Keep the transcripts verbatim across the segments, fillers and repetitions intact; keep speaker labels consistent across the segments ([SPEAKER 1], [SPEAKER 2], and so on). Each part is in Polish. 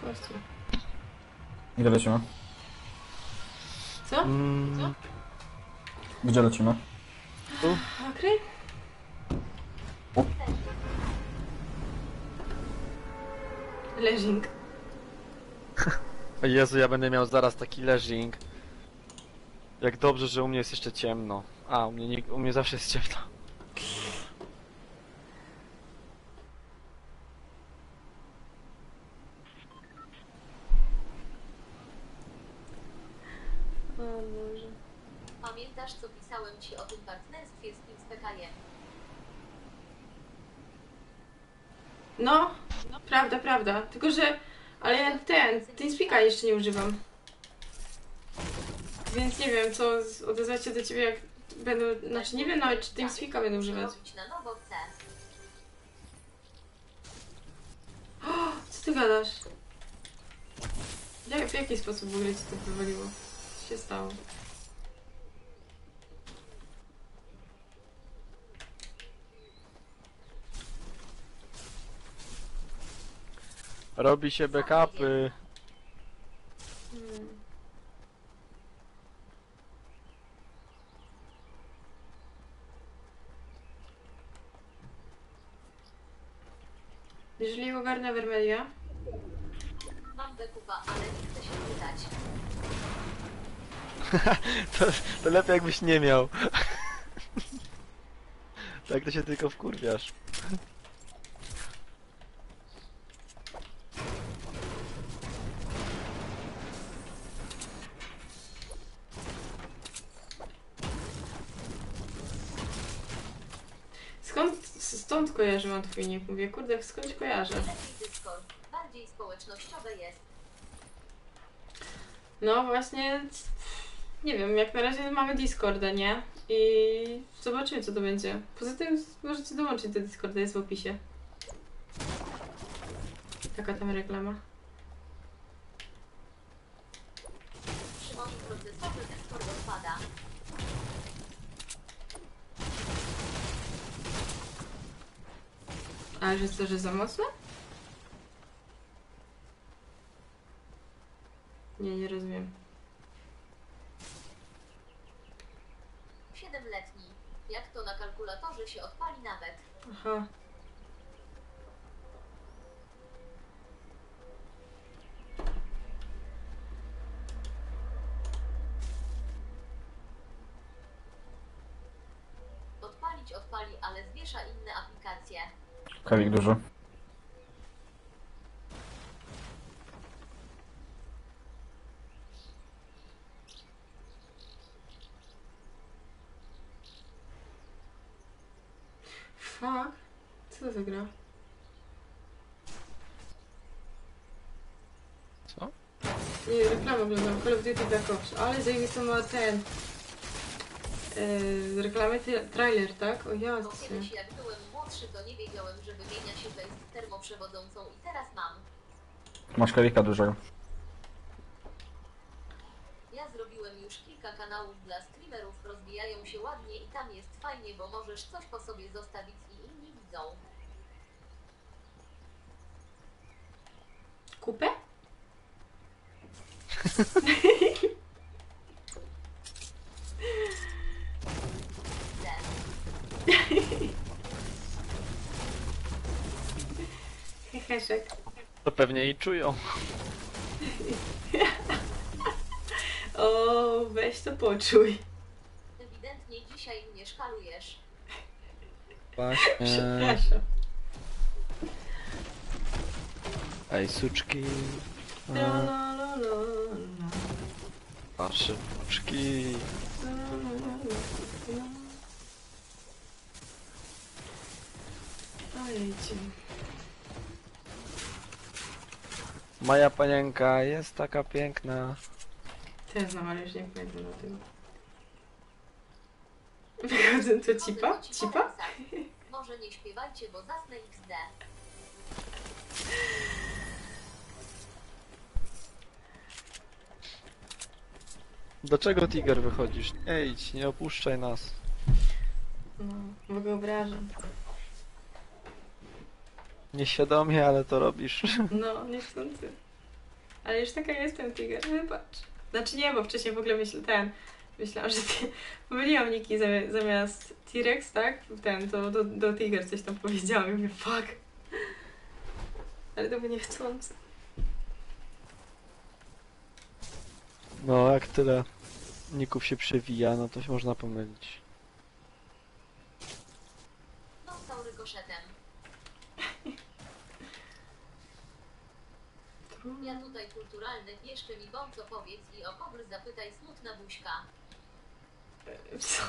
[SPEAKER 1] kości.
[SPEAKER 2] Gdzie lecimy?
[SPEAKER 1] Co?
[SPEAKER 3] Mm,
[SPEAKER 1] Co?
[SPEAKER 2] Gdzie lecimy?
[SPEAKER 3] tu?
[SPEAKER 1] Akry? Leżing.
[SPEAKER 3] O Jezu, ja będę miał zaraz taki leżing. Jak dobrze, że u mnie jest jeszcze ciemno. A, u mnie, nie, u mnie zawsze jest ciemno.
[SPEAKER 1] O Boże.
[SPEAKER 4] Pamiętasz, co pisałem ci o tym partnerstwie z Teams P K M?
[SPEAKER 1] No, no, prawda, prawda. Tylko, że... Ale ja ten, TeamSpeaka jeszcze nie używam. Więc nie wiem, co z- odezwać się do ciebie, jak będę... Znaczy, nie wiem nawet, czy TeamSpeaka będę używać.
[SPEAKER 4] Robić na nowo chcę.
[SPEAKER 1] Co ty gadasz? Jak, w jaki sposób w ogóle ci to wywaliło? Co się stało?
[SPEAKER 3] Robi się backupy.
[SPEAKER 1] Hmm. Jeżeli ogarnę Vermelia,
[SPEAKER 4] Mam bekupa, ale nie chcę się wydać.
[SPEAKER 3] To, to lepiej jakbyś nie miał. Tak to się tylko wkurwiasz.
[SPEAKER 1] skąd, stąd kojarzyłam twój nick? Mówię, kurde, skąd kojarzę?
[SPEAKER 4] Lepiej Discord. Bardziej społecznościowe jest.
[SPEAKER 1] No właśnie, nie wiem, jak na razie mamy Discorda, nie? I zobaczymy, co to będzie. Poza tym możecie dołączyć do Discorda, jest w opisie. Taka tam reklama.
[SPEAKER 4] Przy moim procesorze Discord odpada.
[SPEAKER 1] Ale że co, że za mocno? Nie, nie rozumiem.
[SPEAKER 4] Siedemletni. Jak to na kalkulatorze się odpali nawet?
[SPEAKER 1] Aha.
[SPEAKER 4] Odpalić odpali, ale zwiesza inne aplikacje.
[SPEAKER 2] Kawik duży.
[SPEAKER 1] Fuck. Co to za gra?
[SPEAKER 3] Co?
[SPEAKER 1] Nie, reklamę oglądam. Call of Duty Black Ops. Ale zajebisty ma ten... Yy, reklamy tra- trailer, tak? O
[SPEAKER 4] Bo
[SPEAKER 1] jasne.
[SPEAKER 4] kiedyś jak byłem młodszy, to nie wiedziałem, że wymienia się bez termoprzewodzącą i teraz mam.
[SPEAKER 2] Masz kawika dużego.
[SPEAKER 4] Ja zrobiłem już kilka kanałów dla streamerów, rozwijają się ładnie i tam jest fajnie, bo możesz coś po sobie zostawić i inni widzą.
[SPEAKER 1] Kupę?
[SPEAKER 4] Chcę.
[SPEAKER 1] Heheszek.
[SPEAKER 3] To pewnie i czują.
[SPEAKER 1] O, weź to poczuj.
[SPEAKER 4] Ewidentnie dzisiaj mnie szkalujesz.
[SPEAKER 3] Właśnie.
[SPEAKER 1] Przepraszam.
[SPEAKER 3] Ej, suczki.
[SPEAKER 1] Tralalala.
[SPEAKER 3] Wasze suczki.
[SPEAKER 1] Ojejcie.
[SPEAKER 3] Moja panienka jest taka piękna.
[SPEAKER 1] Też znam, ale już nie pamiętam o tym. Wychodzę to cipa?
[SPEAKER 4] Chodzę do
[SPEAKER 1] Cipa?
[SPEAKER 4] napisać. Może nie śpiewajcie, bo zasnę iks de.
[SPEAKER 3] Do czego Tiger wychodzisz? Nie idź, nie opuszczaj nas.
[SPEAKER 1] No, bo go obrażam.
[SPEAKER 3] Nieświadomie, ale to robisz.
[SPEAKER 1] No, niechcący. Ale już taka jestem, Tiger, wybacz. Znaczy nie, bo wcześniej w ogóle myśl, ten, myślałam, że ty, pomyliłam niki zamiast, zamiast T-Rex, tak? Ten, to do, do Tiger coś tam powiedziałam i mówię, fuck. Ale to by niechcący.
[SPEAKER 3] No, jak tyle ników się przewija, no to się można pomylić.
[SPEAKER 4] Dostał rykoszetem. Ja tutaj kulturalny, jeszcze mi Bonco powiedz i o kobry zapytaj smutna buźka.
[SPEAKER 1] Co?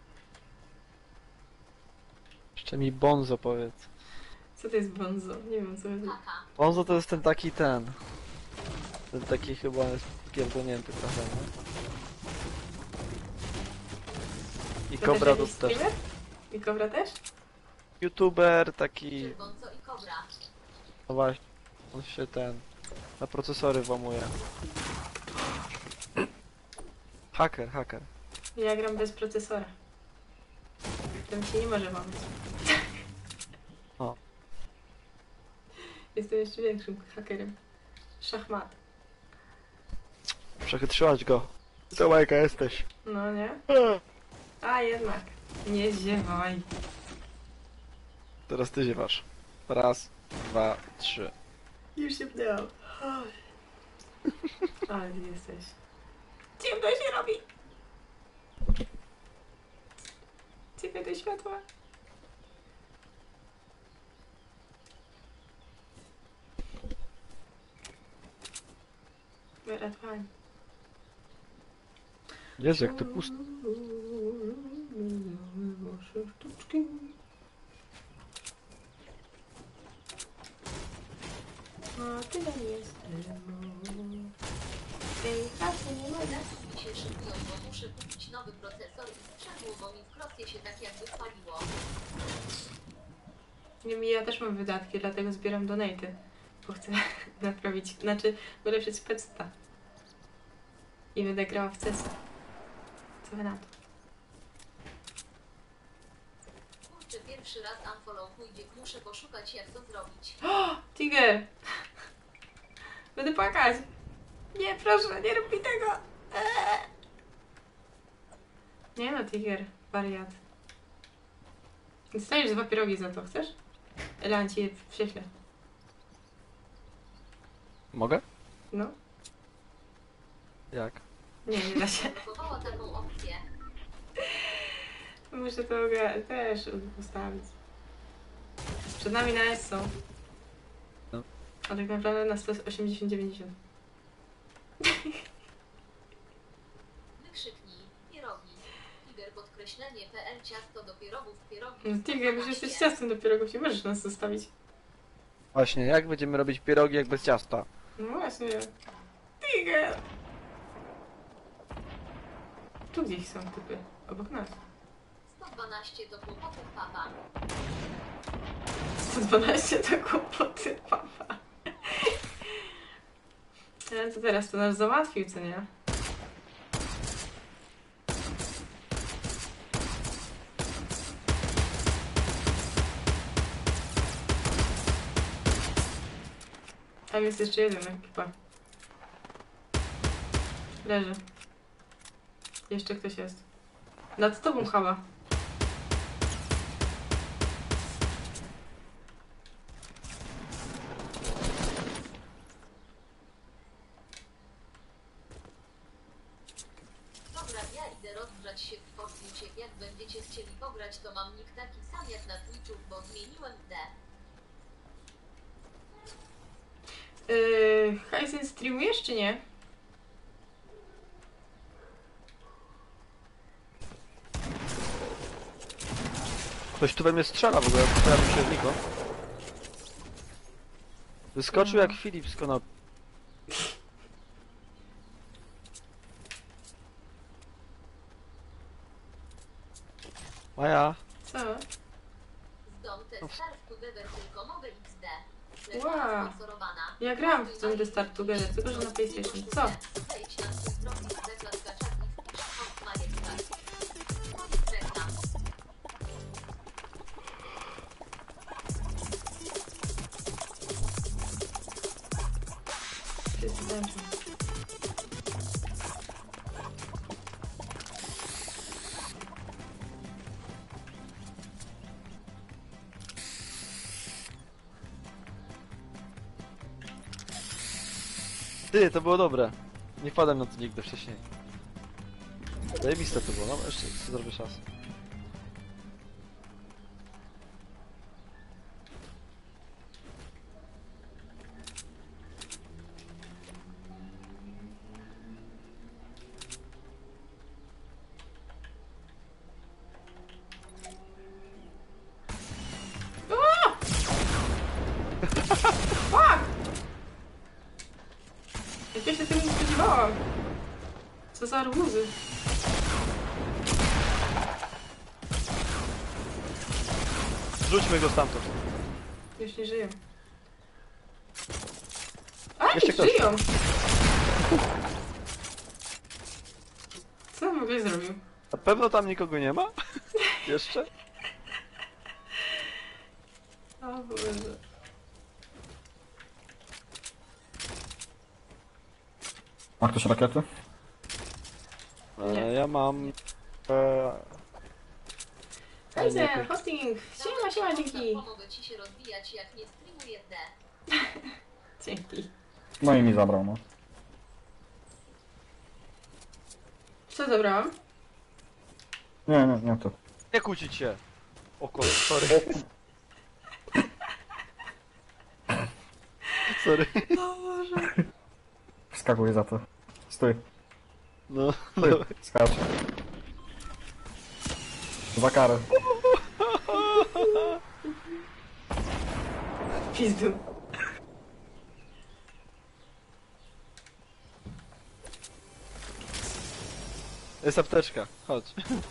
[SPEAKER 3] Jeszcze mi Bonzo powiedz.
[SPEAKER 1] Co to jest bonzo? Nie wiem co chodzi.
[SPEAKER 4] Kaka.
[SPEAKER 3] Bonzo to jest ten taki ten. Ten taki chyba jest pierdolnięty trochę, no. I
[SPEAKER 1] To
[SPEAKER 3] Kobra to
[SPEAKER 1] jakiś
[SPEAKER 3] też.
[SPEAKER 1] streamer? I Kobra też?
[SPEAKER 3] YouTuber taki,
[SPEAKER 4] Bonco i kobra.
[SPEAKER 3] no właśnie, on się ten, na procesory włamuje. Haker, haker.
[SPEAKER 1] Ja gram bez procesora. Tam się nie może łamać.
[SPEAKER 3] O.
[SPEAKER 1] Jestem jeszcze większym hakerem. Szachmat.
[SPEAKER 3] Przechytrzyłaś go. To łajka jesteś.
[SPEAKER 1] No nie? A jednak. Nie ziewaj.
[SPEAKER 3] Teraz ty ziewasz. Raz, dwa, trzy.
[SPEAKER 1] Już się pnęłam. Ale ty jesteś. Ciemno się robi. Ciemno do światła. Ratowanie.
[SPEAKER 3] Jezu, jak to pusto.
[SPEAKER 1] Sztuczki. A tyle jestem. Ej, kasy nie ma.
[SPEAKER 4] Teraz mi się szykują, bo muszę kupić nowy procesor i sprzęgło, bo mi w krosie się tak jakby spaliło.
[SPEAKER 1] Nie, mi ja też mam wydatki, dlatego zbieram donaty. Bo chcę naprawić, znaczy ulepszyć specta. I będę grała w C S. Co wy na to?
[SPEAKER 4] Kurczę, pierwszy raz unfollow pójdzie, muszę poszukać jak to zrobić.
[SPEAKER 1] Tiger! Będę płakać! Nie, proszę, nie rób mi tego! Eee. Nie no, Tiger, wariat. Dostaniesz dwa pierogi za to, chcesz? Elan ci je prześlę.
[SPEAKER 3] Mogę?
[SPEAKER 1] No,
[SPEAKER 3] Jak?
[SPEAKER 1] nie, nie da się.
[SPEAKER 4] Blokowała taką opcję.
[SPEAKER 1] Muszę to oga- też ustawić. Przed nami na S są.
[SPEAKER 3] No.
[SPEAKER 1] A tak naprawdę na sto osiemdziesiąt dziewięćdziesiąt.
[SPEAKER 4] Wykrzyknij, pierogi. Tiger podkreślenie P L ciasto do pierogów, pierogi.
[SPEAKER 1] No Tiger, już jesteś ciastem do pierogów, nie możesz nas zostawić.
[SPEAKER 3] Właśnie, jak będziemy robić pierogi jak bez ciasta?
[SPEAKER 1] No właśnie. Tiger! Tu gdzieś są typy, obok nas.
[SPEAKER 4] sto dwanaście to kłopotów papa.
[SPEAKER 1] sto dwanaście to kłopoty, papa. Ale to teraz to nas załatwił, co nie? Tam jest jeszcze jeden ekipa. Leży. Jeszcze ktoś jest. Nad tobą chyba.
[SPEAKER 4] Dobra, ja idę rozgrzać się w Fortnite. Jak będziecie chcieli pograć, to mam nick taki sam jak na Twitchu, bo zmieniłem D.
[SPEAKER 1] Yy, Heisen, streamujesz czy nie?
[SPEAKER 3] Ktoś tu we mnie strzela w ogóle, pojawił się Niko. Wyskoczył jak Filip z konopi. Maja,
[SPEAKER 1] Co?
[SPEAKER 4] Z Dom te Start Together tylko mogę X D.
[SPEAKER 1] Wow.
[SPEAKER 4] Sponsorowana.
[SPEAKER 1] Ja gram w ten The Start Together, tylko że na PlayStation. Co?
[SPEAKER 4] Wejdź na swój profil Deklas Gaczak i wpisz kod Majestat. Koniec reklam.
[SPEAKER 1] Wszyscy tańczą.
[SPEAKER 3] Ty, to było dobre. Nie wpadłem na to nigdy wcześniej. Zajebiste to było, no jeszcze jeszcze zrobię czas.
[SPEAKER 1] Fuck! Jak ja się tego nie spodziewałam. Co za arbuzy.
[SPEAKER 3] Rzućmy go stamtąd.
[SPEAKER 1] Już nie żyją. A,
[SPEAKER 3] Jeszcze
[SPEAKER 1] nie
[SPEAKER 3] ktoś.
[SPEAKER 1] żyją! Co on w ogóle zrobił?
[SPEAKER 3] Na pewno tam nikogo nie ma? Jeszcze?
[SPEAKER 1] O Boże.
[SPEAKER 2] Ma ktoś rakiety?
[SPEAKER 1] Nie.
[SPEAKER 3] E, ja mam... E,
[SPEAKER 1] Hejże,
[SPEAKER 3] nie,
[SPEAKER 1] hosting! Siema, siema, dzięki!
[SPEAKER 4] Pomogę ci się rozwijać, jak nie streamuję D.
[SPEAKER 1] Dzięki.
[SPEAKER 2] No i mi zabrał, no.
[SPEAKER 1] Co zabrałam?
[SPEAKER 2] Nie, nie, nie to.
[SPEAKER 3] nie kłócić się! O kurde, sorry. Sorry.
[SPEAKER 1] O Boże.
[SPEAKER 2] Wskakuj za to. Stój,
[SPEAKER 3] No,
[SPEAKER 2] stój, skacz. Za karę.
[SPEAKER 1] Pizdu.
[SPEAKER 3] jest apteczka, chodź.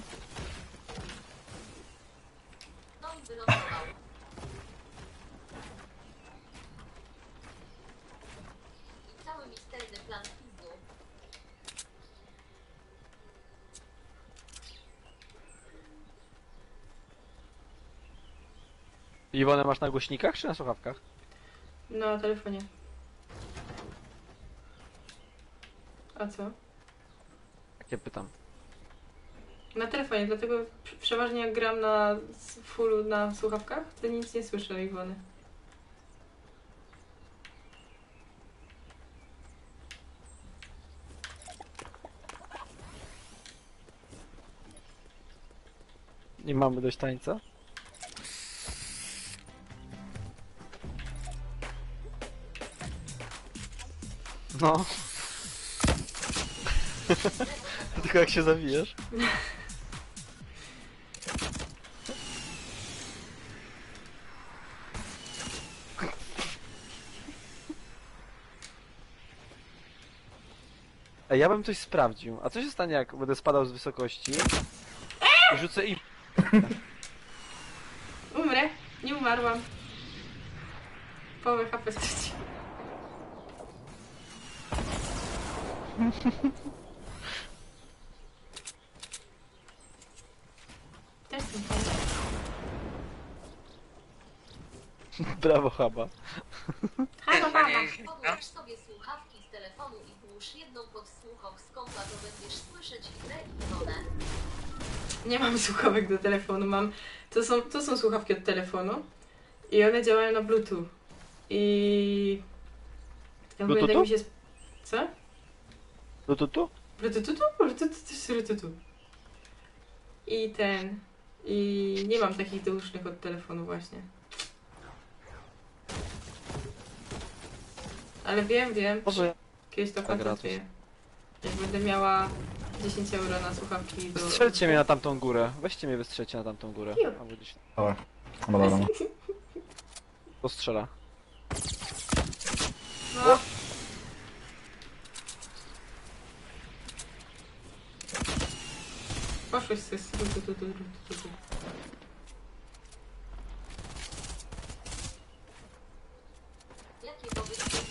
[SPEAKER 4] No i wylądował. I cały misterny plan pizdu.
[SPEAKER 3] Iwonę masz na głośnikach czy na słuchawkach?
[SPEAKER 1] Na telefonie. A co?
[SPEAKER 3] Takie pytam.
[SPEAKER 1] Na telefonie, dlatego pr- przeważnie jak gram na s- fullu na słuchawkach, to nic nie słyszę Iwony.
[SPEAKER 3] Nie mamy dość tańca? No. Tylko jak się zawijesz. Ej, ja bym coś sprawdził. A co się stanie, jak będę spadał z wysokości i rzucę i...
[SPEAKER 1] Umrę. Nie umarłam. Połowę H P straciłam. Też tym fajnie.
[SPEAKER 3] Brawo, Haba.
[SPEAKER 1] Halo, mama.
[SPEAKER 4] Podłącz sobie słuchawki z telefonu i włóż jedną pod słuchawk z kompa, to będziesz słyszeć grę i Iwonę.
[SPEAKER 1] Nie mam słuchawek do telefonu, mam... To są, to są słuchawki od telefonu i one działają na Bluetooth. I... Ja mówię, tak
[SPEAKER 3] Bluetoothu?
[SPEAKER 1] mi się... sp- Co?
[SPEAKER 3] No to tu?
[SPEAKER 1] Bluetooth? Bluetooth? Bluetooth. I ten... I nie mam takich dołącznych od telefonu właśnie. Ale wiem, wiem.
[SPEAKER 3] Może
[SPEAKER 1] Kiedyś to
[SPEAKER 3] Tak,
[SPEAKER 1] kontaktuję. Jak będę miała dziesięć euro na słuchawki do...
[SPEAKER 3] wystrzelcie mnie na tamtą górę. Weźcie mnie, wystrzelcie na tamtą górę.
[SPEAKER 1] Jo.
[SPEAKER 3] Albo gdzieś
[SPEAKER 2] Dawaj. No dobra, no.
[SPEAKER 3] postrzela.
[SPEAKER 1] No. Poszłeś sobie z... tu, tu, tu, tu, tu, tu.
[SPEAKER 4] Jakie to wyświetlice?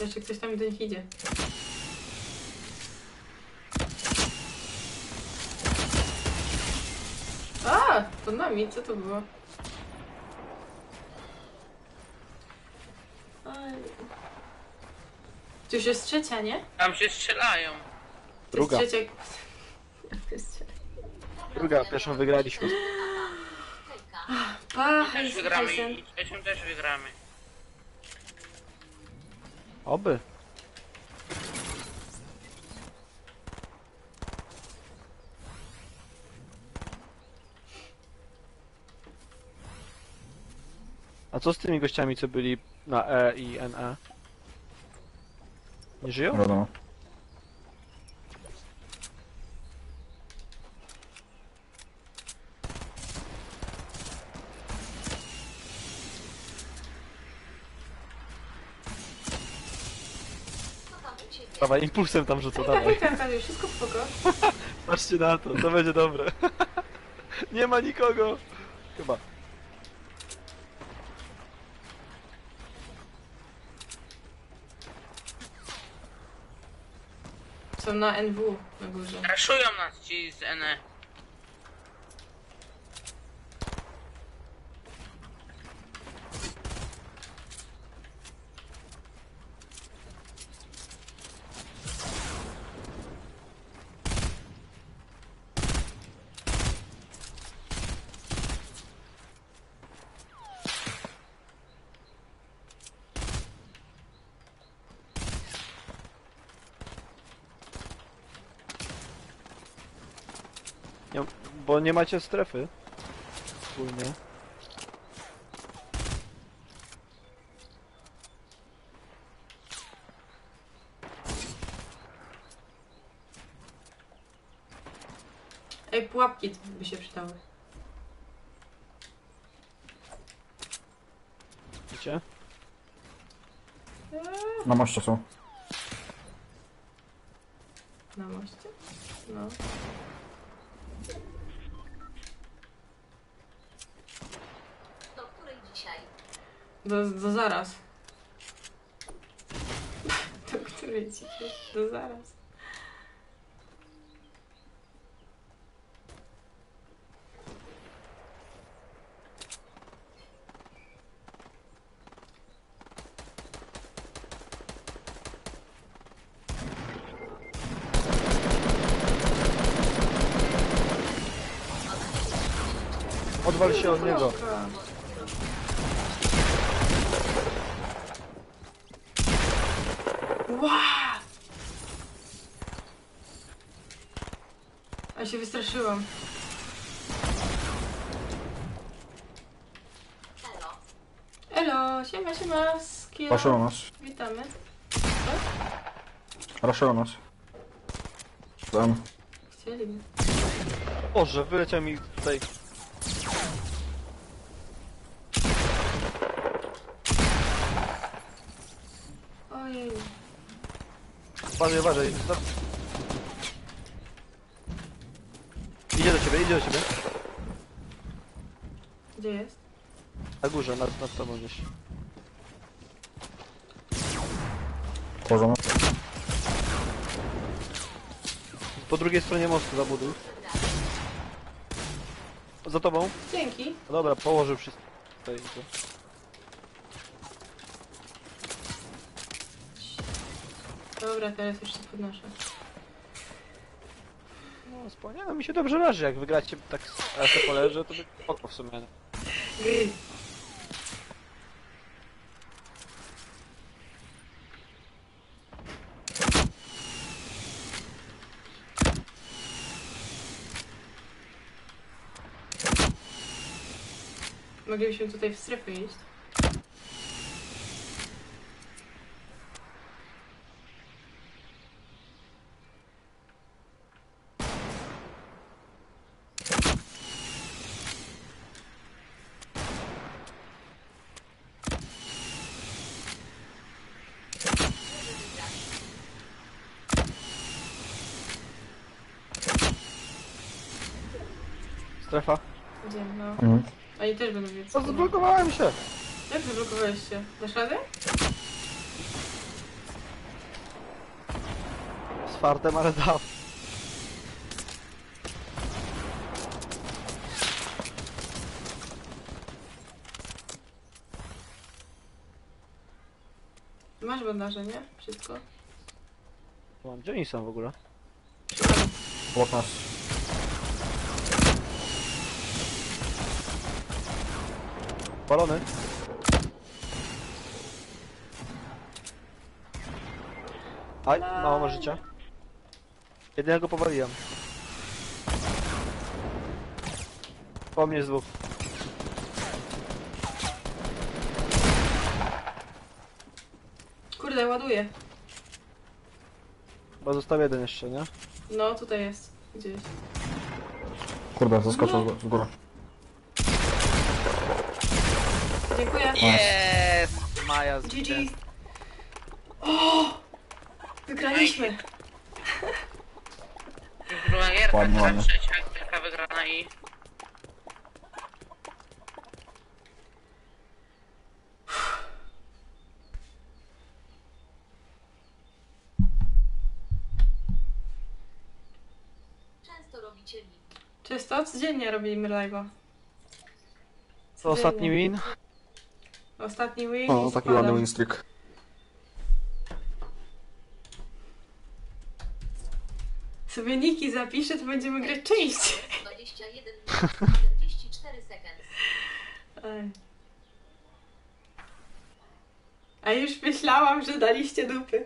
[SPEAKER 1] Jeszcze ktoś tam do nich idzie. A, pod nami, co to było? Aj. To już jest trzecia, nie?
[SPEAKER 5] Tam się strzelają.
[SPEAKER 1] To
[SPEAKER 3] Druga.
[SPEAKER 1] jest trzecia. To jest trzecia.
[SPEAKER 3] Druga, pierwszą wygraliśmy.
[SPEAKER 1] Pa,
[SPEAKER 5] Też wygramy i trzecią też wygramy.
[SPEAKER 3] Oby. A co z tymi gościami, co byli na E i N E? Nie żyją?
[SPEAKER 2] Wiadomo.
[SPEAKER 4] Co tam u ciebie?
[SPEAKER 3] Dawaj, impulsem tam rzucę,
[SPEAKER 1] Tak,
[SPEAKER 3] dawaj.
[SPEAKER 1] tak, tak, już wszystko spoko.
[SPEAKER 3] Patrzcie na to, to będzie dobre. Nie ma nikogo. Chyba.
[SPEAKER 1] Są na N W na górze.
[SPEAKER 5] Raszują nas ci z N E.
[SPEAKER 3] Nie, bo nie macie strefy. Wspólnie.
[SPEAKER 1] Ej, pułapki by się przydały.
[SPEAKER 3] Widzicie?
[SPEAKER 2] Na moście są.
[SPEAKER 1] Na moście? No.
[SPEAKER 4] Do której dzisiaj?
[SPEAKER 1] Do, do zaraz. Do której dzisiaj? Do zaraz.
[SPEAKER 3] Odwal się od niego.
[SPEAKER 1] Pułapka. Wow! A się wystraszyłam.
[SPEAKER 4] Elo.
[SPEAKER 1] Elo, siema, siema, skill.
[SPEAKER 2] Raszują nas.
[SPEAKER 1] Witamy.
[SPEAKER 2] Raszują nas. Tam.
[SPEAKER 1] Chcieliby.
[SPEAKER 3] Boże, wyleciał mi tutaj.
[SPEAKER 1] Ojej.
[SPEAKER 3] Uważaj, uważaj. Za- Idzie do ciebie, idzie do ciebie.
[SPEAKER 1] Gdzie jest?
[SPEAKER 3] Na górze, nad, nad tobą gdzieś.
[SPEAKER 2] Tworzą.
[SPEAKER 3] Po drugiej stronie mostu zabuduj. Za tobą.
[SPEAKER 1] Dzięki.
[SPEAKER 3] No dobra, położył wszystko. Tutaj, tu.
[SPEAKER 1] Dobra, teraz już się podnoszę.
[SPEAKER 3] No spokojnie, no mi się dobrze leży, jak wygracie tak a ja sobie poleżę, to by spoko w sumie.
[SPEAKER 1] Gry. Moglibyśmy tutaj w strefę iść.
[SPEAKER 3] Strefa.
[SPEAKER 1] Gdzie? No.
[SPEAKER 2] Mhm.
[SPEAKER 1] Oni też będą wiedzieć.
[SPEAKER 3] O, zablokowałem się!
[SPEAKER 1] Jak zablokowałeś się? Dasz radę?
[SPEAKER 3] fartem, ale dał.
[SPEAKER 1] Masz bandaże, nie? Wszystko?
[SPEAKER 3] Mam, gdzie oni są w ogóle?
[SPEAKER 2] Obok nas.
[SPEAKER 3] Palony. Aj, mało ma życia. Jednego powaliłem. Po mnie jest dwóch.
[SPEAKER 1] Kurde, ładuję.
[SPEAKER 3] Bo został jeden jeszcze, nie?
[SPEAKER 1] No, tutaj jest. Gdzieś.
[SPEAKER 2] Kurde, zaskoczył z- z góry.
[SPEAKER 1] Dziękuję.
[SPEAKER 3] Jest! Maja z
[SPEAKER 1] G G. O! Wygraliśmy.
[SPEAKER 5] Już druga gierka,
[SPEAKER 2] Ładnie,
[SPEAKER 5] ta
[SPEAKER 2] ładnie.
[SPEAKER 5] trzecia gierka wygrana i...
[SPEAKER 4] Często robicie link.
[SPEAKER 1] Czysto? Codziennie robimy live'a.
[SPEAKER 3] To ostatni win.
[SPEAKER 1] Ostatni win.
[SPEAKER 2] O,
[SPEAKER 1] i
[SPEAKER 2] taki
[SPEAKER 1] spadam.
[SPEAKER 2] ładny win streak.
[SPEAKER 1] Sobie niki zapiszę, to będziemy grać częściej.
[SPEAKER 4] dwadzieścia jeden minut czterdzieści cztery sekund.
[SPEAKER 1] Ej. A już myślałam, że daliście dupy.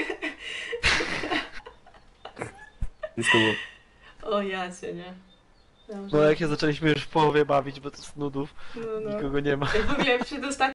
[SPEAKER 2] Blisko było.
[SPEAKER 1] O jacie, nie? Dobrze.
[SPEAKER 3] No jak się zaczęliśmy już w połowie bawić, bo to z nudów,
[SPEAKER 1] No, no.
[SPEAKER 3] nikogo nie ma.
[SPEAKER 1] W ogóle przed ostatnim